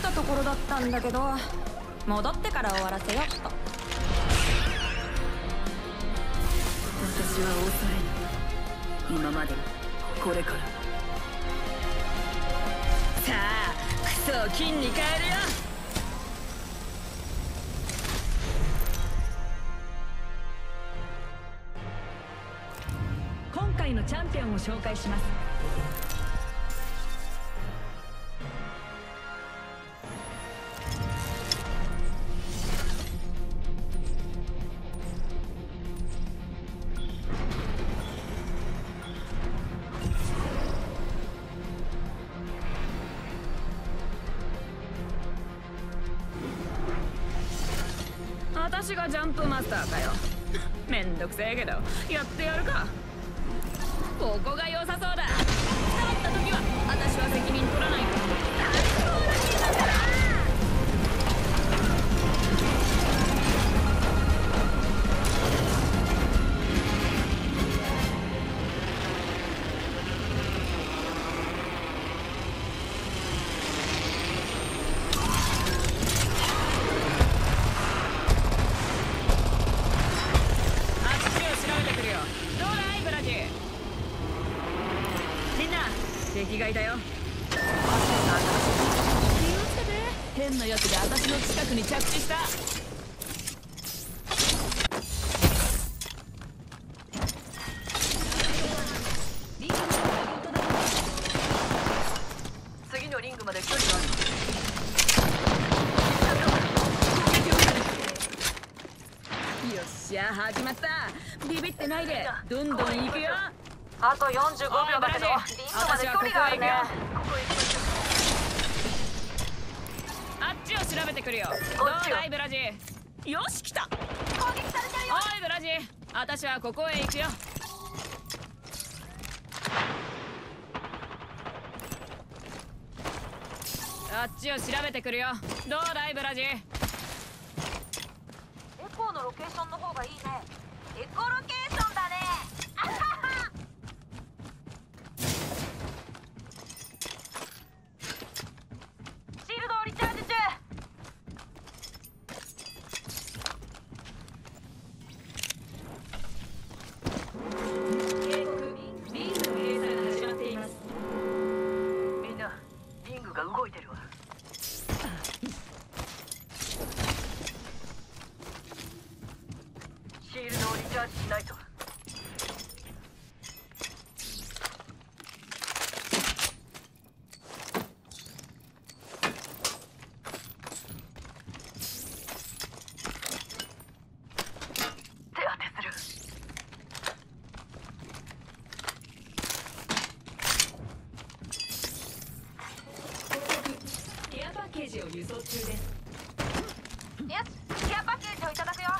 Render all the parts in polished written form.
たところだったんだけど、戻ってから終わらせよっと。 私は抑えない。今までもこれからも。さあクソを金に変えるよ。今回のチャンピオンを紹介します。私がジャンプマスターかよ。めんどくせえけどやってやるか。ここが良さそうだ。伝わった時は私は責任取らないから。最高だけだから。敵がいたよ。気をつけて。変なやつが私の近くに着地した。次のリングまで距離がある。よっしゃ始まった。ビビってないでどんどん行くよ。 あと45秒だけど、リングまで距離があるね。 あっちを調べてくるよ。どうだいブラジ。よし来た。 攻撃されてるよ。 おいブラジ、私はここへ行くよ。あっちを調べてくるよ。どうだいブラジ。 エコーのロケーションの方がいいね。エコロケーションだね。あはは。シールドをリチャージ中。 警告、リングの閉鎖が始まっています。 みんなリングが動いてるわ。シールドをリチャージしないと。手当てする。 ケアパッケージを輸送中です。 よし、ケアパッケージをいただくよ。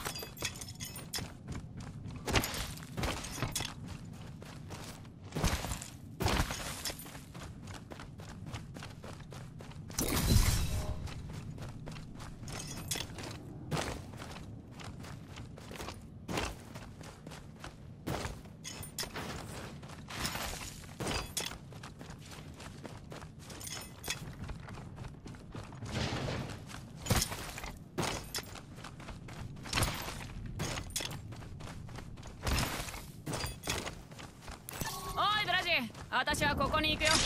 おいブラジ、私はここに行くよ。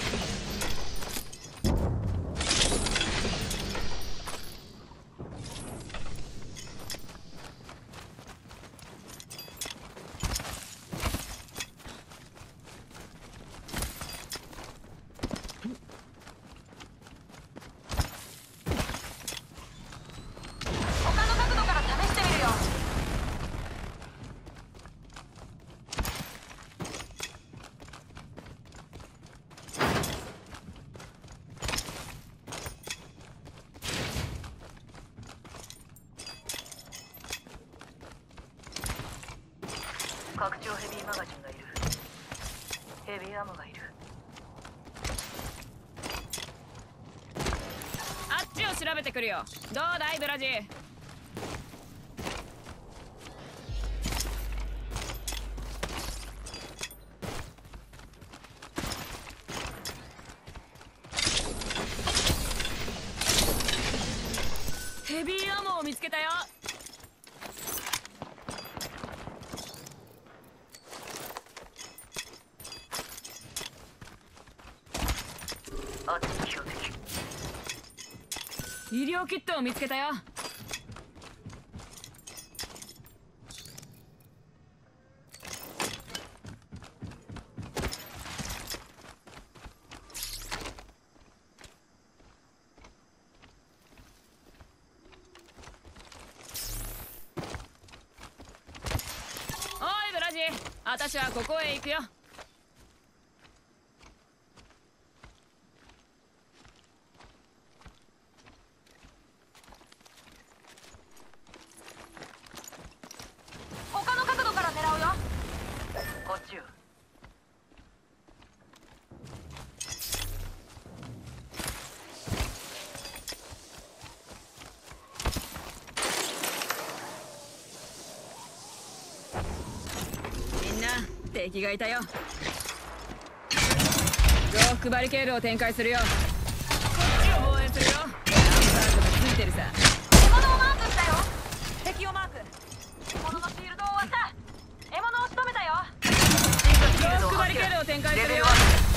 他の角度から試してみるよ。 拡張ヘビーマガジンがいる。ヘビーアモがいる。 あっちを調べてくるよ。どうだいブラジ。 あっちに標的。 医療キットを見つけたよ。おいブラジ、私はここへ行くよ。 他の角度から狙うよ。 こっちよ。 みんな敵がいたよ。増幅バリケードを展開するよ。こっちを防衛するよ。ランパートがついてるさ。 獲物をマークしたよ。敵をマーク。獲物のシールドを割った。獲物を仕留めたよ。 増幅バリケードを展開するよ。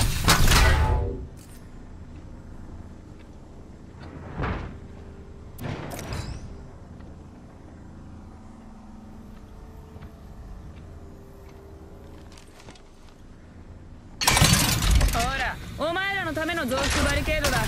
ほら、お前らのための増幅バリケードだ。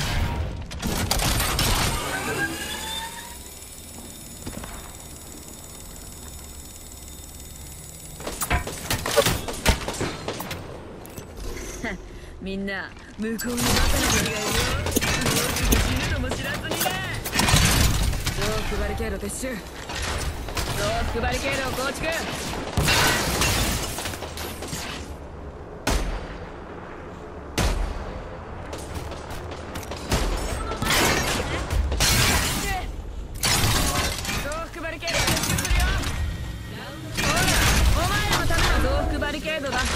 みんな向こうにバカな敵がいるよ。もうすぐ死ぬのも知らずにね。増幅バリケード撤収。増幅バリケードを構築。増幅バリケード撤収するよ。ほら、お前らのための増幅バリケードだ。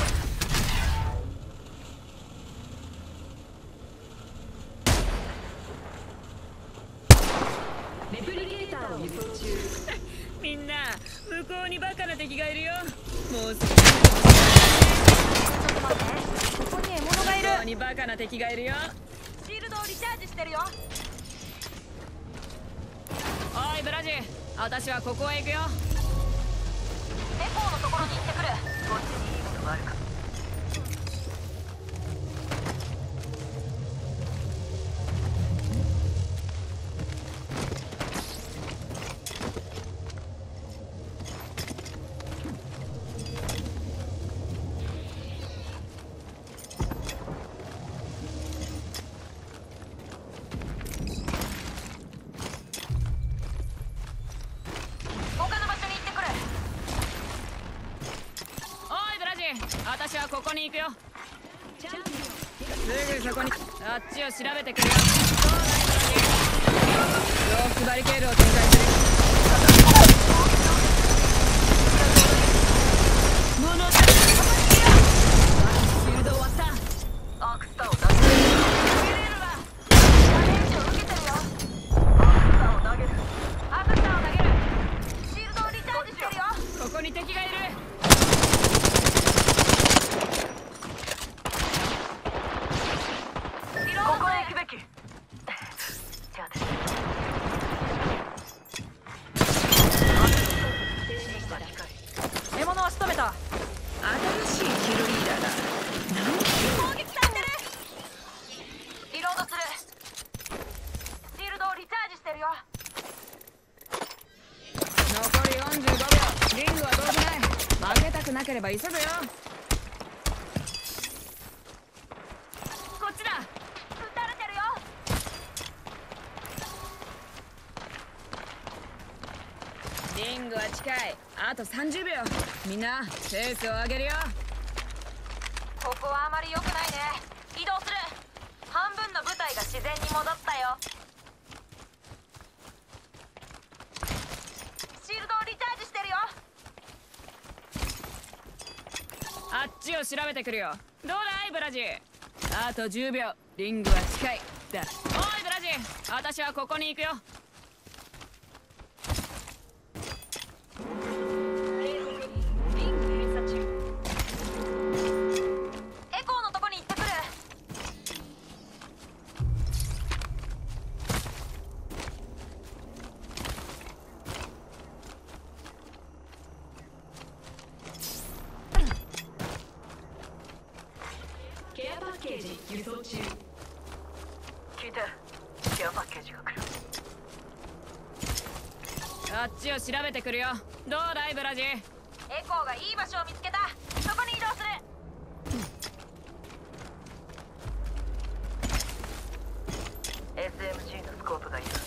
レプリケーターを輸送中。 みんな向こうにバカな敵がいるよ。もうすぐちょっと待って。ここに獲物がいる。 向こうにバカな敵がいるよ。 シールドをリチャージしてるよ。 おいブラジ、私はここへ行くよ。 エコーのところに行ってくる。 こっちにいいものがあるか。 他の場所に行ってくる。 おいブラジ、私はここに行くよ。すぐそこにあっちを調べてくるよ。そうだブラジ、増幅バリケードを展開する。物だ。シールド終わった。 アクスタを出す。 ゲレーロだ。ダメージを受けてるよ。 アクスタを投げる。 アクスタを投げる。シールドをリチャージしてるよ。 ここに敵がいる。 ここへ行くべき。じゃあです。 獲物は仕留めた。 新しいキルリーダーだ。 攻撃されてる。リロードする。シールドをリチャージしてるよ。 残り45秒。リングは遠くない。負けたくなければ急ぐよ。こっちだ。 撃たれてるよ。 リングは近い。あと30秒。みんなペースを上げるよ。 ここはあまり良くないね。移動する。半分の部隊が自然に戻ったよ。シールドをリチャージしてるよ。 あっちを調べてくるよ。どうだいブラジ。あと10秒。リングは近いだ。おいブラジ、私はここに行くよ。 リング閉鎖中。 エコーのとこに行ってくる。 アパッケージ輸送中。 聞いて。ケアパッケージが来る。 あっちを調べてくるよ。どうだいブラジ？ エコーがいい場所を見つけた。そこに移動する。 SMG のスコープがいる。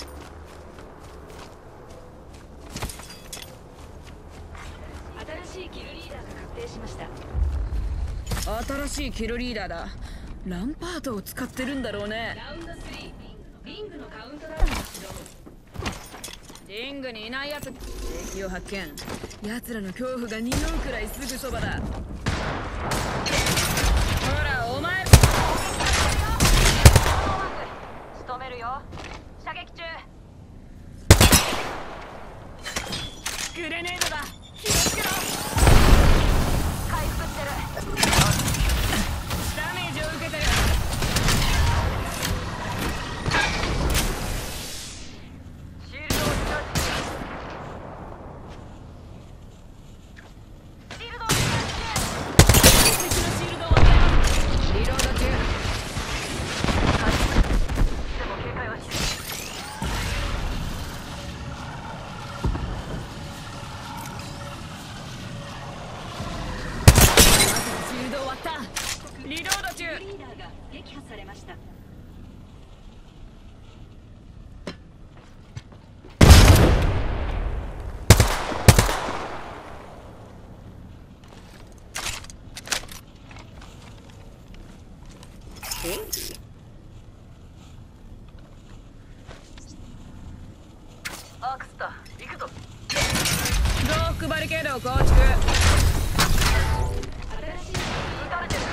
新しいキルリーダーが確定しました。 新しいキルリーダーだ。ランパートを使ってるんだろうね。 ラウンド3、リングのカウントダウンが始動。 リングにいないやつ。敵を発見。奴らの恐怖が匂うくらいすぐそばだ。ほらお前。 仕留めるよ。射撃中。 グレネードだ。気をつけろ。 回復してる。 ダメージを受けてる。 シールドをリチャージ。 シールドをリチャージ中。 敵のシールドをリロード中。 でも警戒はしてる。 シールド終わった。リロード中。 キルリーダーが撃破されました。 アークスター、行くぞ。 増幅バリケードを構築。 新しい撃たれてる。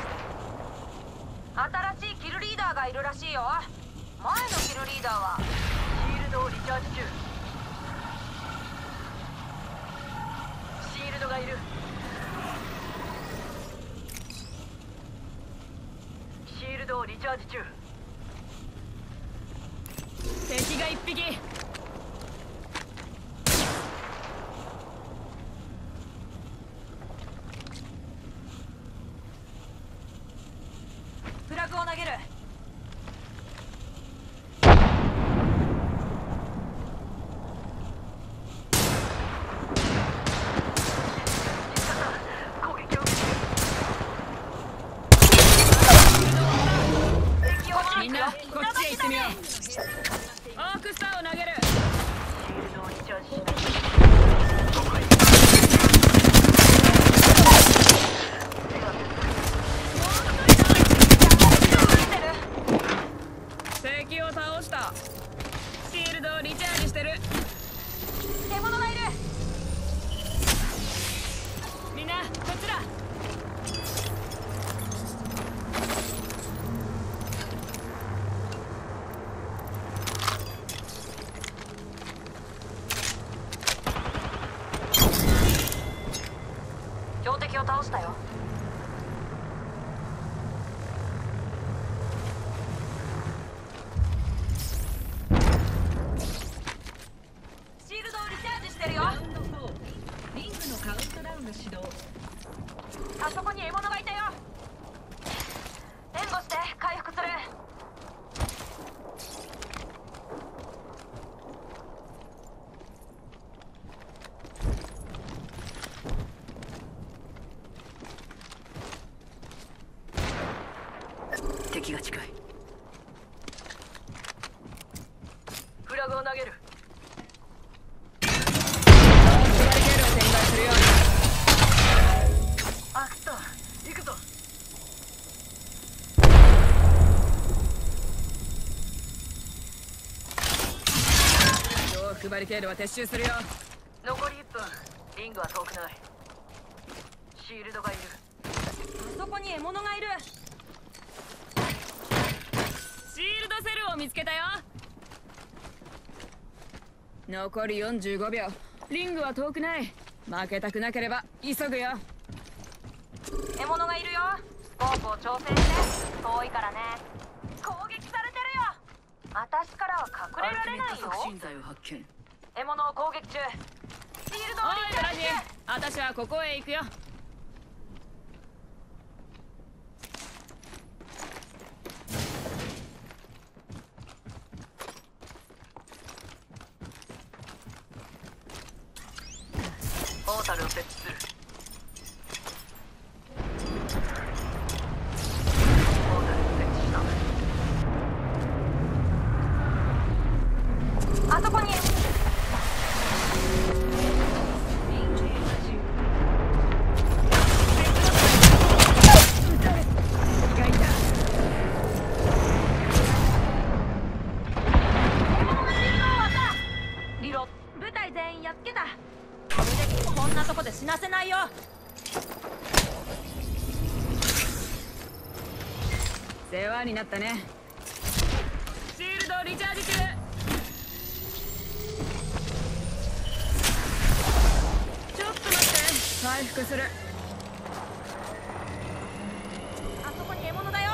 新しいキルリーダーがいるらしいよ。前のキルリーダーはシールドをリチャージ中。シールドがいる。シールドをリチャージ中。 敵が一匹。 フラグを投げる。 攻撃を受けてる。 敵をマーク。 みんなこっちへ行ってみよう。アークスターを投げる。 シールドをリチャージしない。 敵を倒した。シールドをリチャージしてる。 獣がいる。 みんなこっちだ。 標的を倒したよ。シールドをリチャージしてるよ。 ラウンド4、リングのカウントダウンが始動。 あそこに獲物がいたよ。援護して回復する。 敵が近い。フラグを投げる。 バリケードを展開するよ。 アークスター、行くぞ。 増幅バリケードは撤収するよ。 残り1分。リングは遠くない。シールドがいる。 あそこに獲物がいる。 シールドセルを見つけたよ。残り45秒。リングは遠くない。負けたくなければ急ぐよ。 獲物がいるよ。スコープを調整して。遠いからね。攻撃されてるよ。私からは隠れられないよ。 剤を発見。 獲物を攻撃中。シールドをおいブラジリチャージ中。 私はここへ行くよ。 世話になったね。シールドリチャージ中。ちょっと待って、回復する。 あそこに獲物だよ。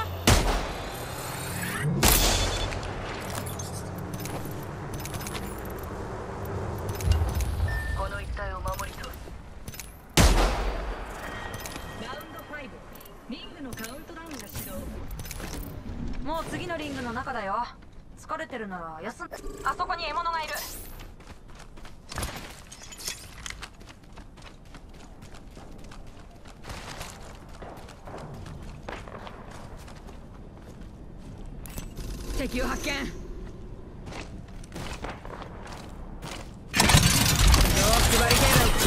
この一帯を守り通す。 ラウンド5、リングのカウントダウンが始動。 もう次のリングの中だよ。疲れてるなら休んで。あそこに獲物がいる。 敵を発見。ロックバリケー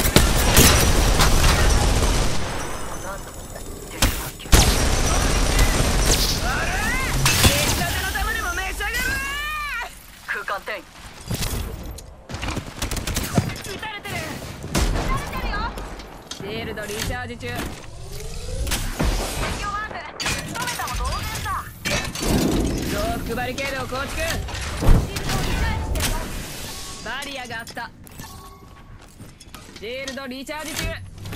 なんと敵発見。 ド。あれ出来たての玉でも召し上がる。 空間転移。 撃たれてる。 撃たれてるよ。 シールドリチャージ中。 敵をマーク。仕留めたも同然さ。 ロックバリケードを構築。 シールドをリチャージしてるよ。 バリアがあった。シールドリチャージ中。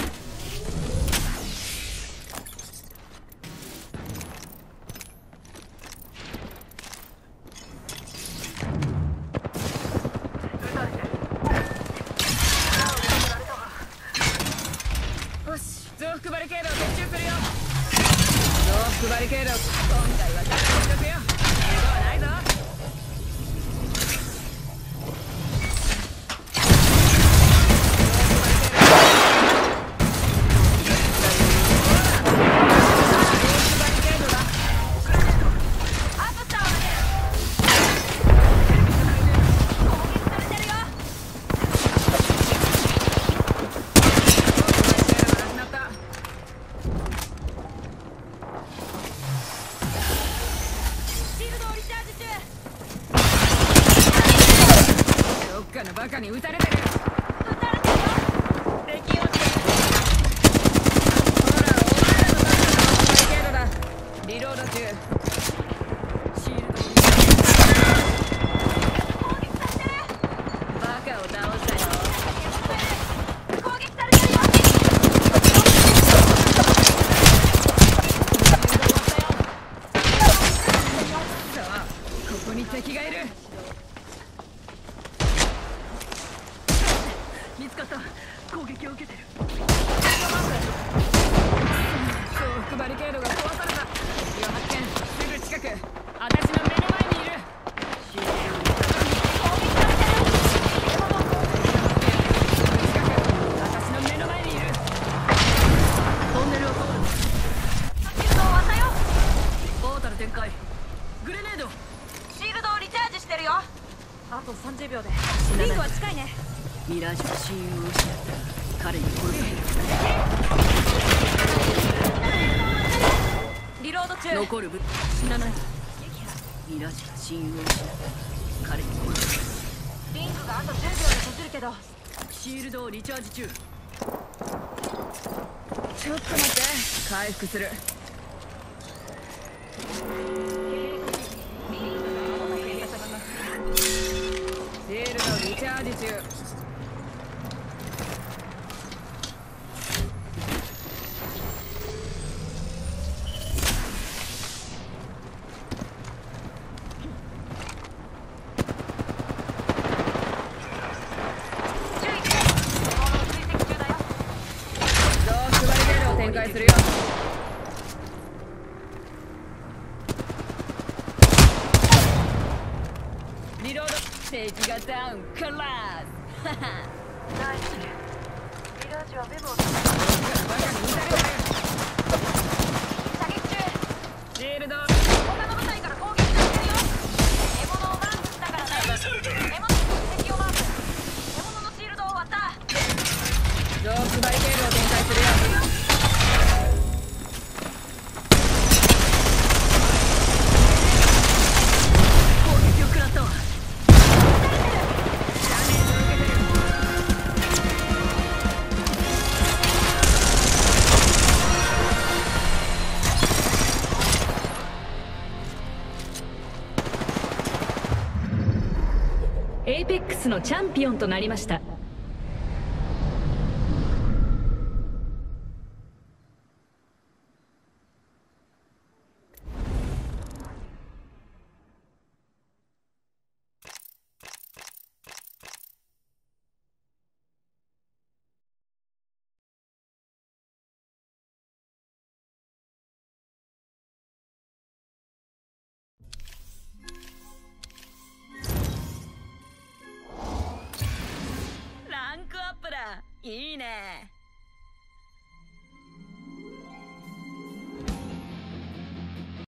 撃たれてる。 よし、増幅バリケードを撤収するよ。増幅バリケード、今回は誰にしとくよ。無駄はないぞ。 アップしたわね。攻撃されてるよ。シールドをリチャージ中。 どっかのバカに撃たれてる。 撃たれてるよ。 敵を撃って。ほら、お前らのバカのバリケードだ。リロード中。シールドを攻撃されてる。 バカを倒したよ。 攻撃されてるよ。 さあ、ここに敵がいる。 見つかった。攻撃を受けてる。 増幅バリケードが壊された。敵を発見。すぐ近く。私の目の前にいる。 シールドを私の目の前にいる。 トンネルを通る。 シールドを割ったよ。 ポータル展開。グレネード。 シールドをリチャージしてるよ。あと30秒で。 ないリングは近いね。 ミラージュは親友を失った。彼に殺されリロード中。 る。残る部死なない。ミラージュは親友を失った。彼に殺される。 リングがあと10秒で閉じるけど。 シールドをリチャージ中。 ちょっと待って。回復する。シールドリチャージ中。 注意して。獲物を追跡中だよ。 増幅バリケードを展開するよ。リロード。敵がダウンカラーズ。 ナイス。ミラージュはメモをバカに撃たれてる。 射撃中。 シールド。 他の部隊から攻撃されてるよ。獲物をマークしたからね。獲物敵をマーク。獲物のシールドを割った。 増幅バリケードを展開するよ。 攻撃を食らったわ。 シペックスのチャンピオンとなりました。 ランクアップだ。いいね。